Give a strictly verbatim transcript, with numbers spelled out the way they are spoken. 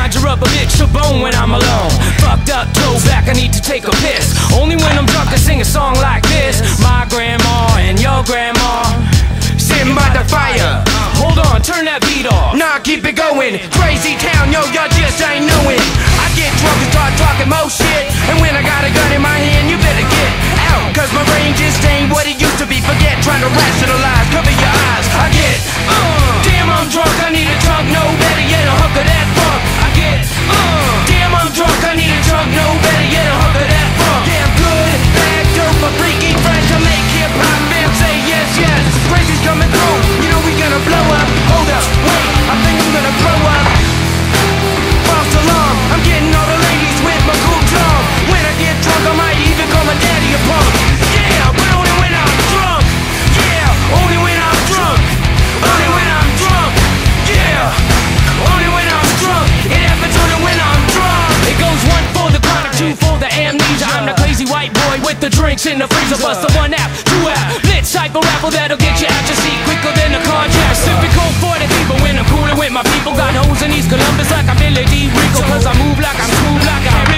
conjure up a bitch to bone when I'm alone. Fucked up, toe back, I need to take a piss. Only when I'm drunk I sing a song like this. My grandma and your grandma sitting by the fire. Hold on, turn that beat off. Nah, keep it going. Crazy town, yo, y'all just ain't knowing. I get drunk and start talking more shit, and when I got a gun in my hand, you better get out, cause my brain just ain't what it used to be. Forget trying to rationalize, cover your eyes. I get, uh, damn I'm drunk, I need a drunk, no better yet a hunk of that funk. I get, uh, damn I'm drunk, I need a drunk, no better yet a hunk of that funk. Yeah, I'm good, bad, dope, a freaky friend to make hip-hop fans say yes, yes. Crazy's coming through, you know we gonna blow up. Hold up, wait, I think I'm gonna grow up. False alarm, I'm getting all the ladies with my cool tongue. When I get drunk I might even call my daddy a punk. Yeah, but only when I'm drunk. Yeah, only when I'm drunk. Only when I'm drunk. Yeah, only when I'm drunk. It happens only when I'm drunk. It goes one for the chronic, two for the amnesia. I'm the crazy white boy with the drinks in the freezer. Bust the one app, two app, blitz cypher rapper that'll get you out your seat quicker than a car jack. Sipping cold forty people when I'm coolin' with my people. Got hoes in East Columbus like I'm Billy D. Rico, cause I move like I'm smooth like I'm